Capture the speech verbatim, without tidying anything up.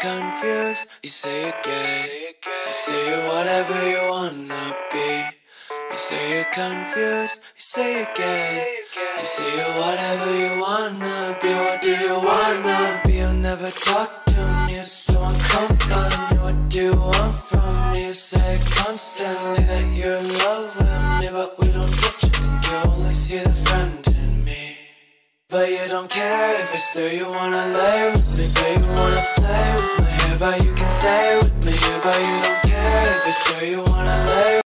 confused, you say you're gay. You say you're whatever you wanna be. You say you're confused, you say you're gay. You say you're whatever you wanna be. What do you wanna be? You never talk to me, you still want company. What do you want from me? You say constantly that you're in love with me, but we don't touch it, and you only see the friend in me. But you don't care if it's there, you wanna lay with me, but you wanna play with my hair, but you can stay with me here, but you don't care if it's there, you wanna lay